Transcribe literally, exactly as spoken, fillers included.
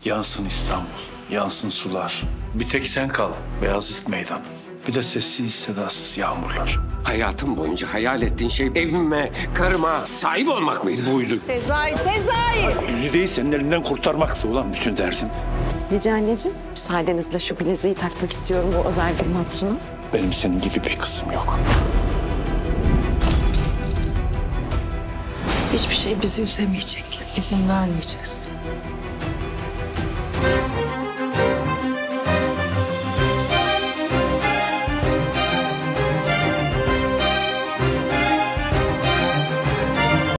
Yansın İstanbul, yansın sular. Bir tek sen kal Beyazıt Meydanı. Bir de sessiz sedasız yağmurlar. Hayatım boyunca hayal ettiğin şey evime, karıma sahip olmak mıydı? Buydu. Sezai, Sezai! Yüzüdeyi senin elinden kurtarmaktı ulan bütün derdim. Rica anneciğim, müsaadenizle şu bileziği takmak istiyorum bu özel günün hatırına. Benim senin gibi bir kızım yok. Hiçbir şey bizi üzemeyecek. İzin vermeyeceğiz.